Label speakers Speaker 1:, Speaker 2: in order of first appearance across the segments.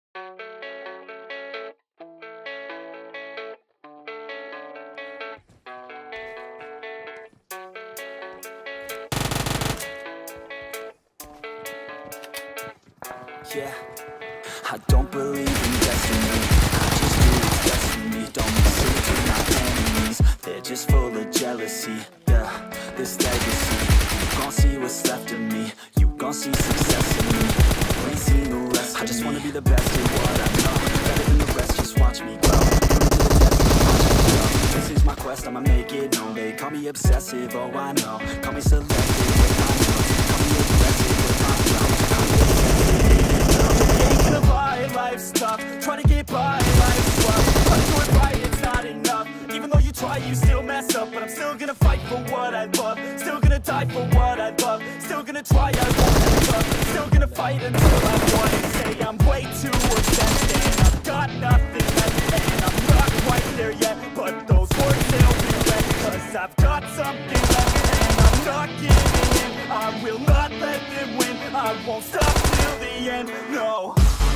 Speaker 1: Yeah, I don't believe in destiny, I just do what's best for me. Don't listen to my enemies, they're just full of jealousy. Yeah, this legacy, you gon' see what's left of me. You gon' see success in me, you ain't seen the rest of me. I just wanna be the best at what I know, better than the rest, just watch me grow. Put it to the test and watch me grow. This is my quest, I'ma make it known. They call me obsessive, oh I know. Call me selective with my notes, call me aggressive with my flow. Life's tough, trying to get by, life's rough. Trying to do it right, it's not enough. Even though you try, you still mess up. But I'm still gonna fight for what I love, still gonna die for what I love, still gonna try, I won't give up, still gonna fight until I won. And say I'm way too obsessed and I've got nothing left, and I'm not quite there yet, but those words, they'll regret, cause I've got something left and I'm not giving in. I will not let them win, I won't stop till the end, no.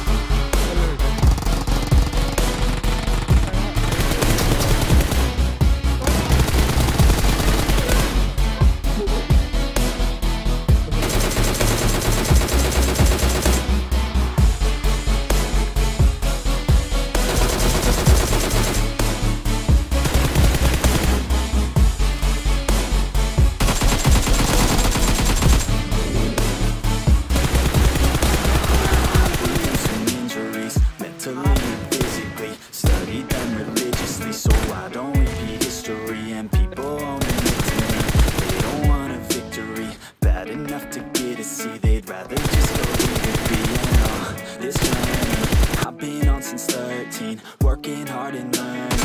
Speaker 1: Working hard and learning,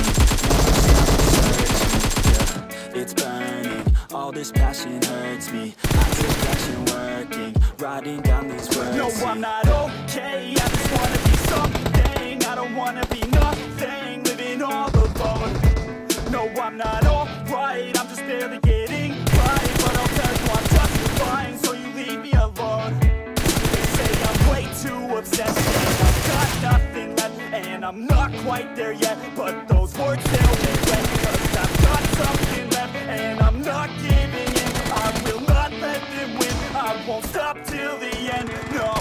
Speaker 1: it's burning. All this passion hurts me. I take passion working, writing down these words. No, I'm not okay. I just wanna be something. I don't wanna be nothing, living all alone. No, I'm not alright. I'm just barely getting by, but I'll tell you I'm just fine, so you leave me alone. They say I'm way too obsessed and I've got nothing left, and I'm not quite there yet, but those words, they'll regret, cause I've got something left and I'm not giving in. I will not let them win, I won't stop till the end, no.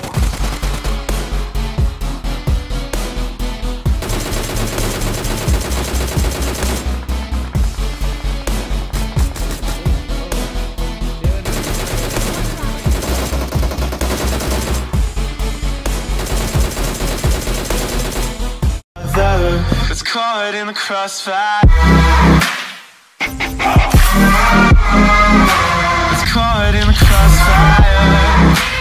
Speaker 2: It's caught in the crossfire. It's caught in the crossfire.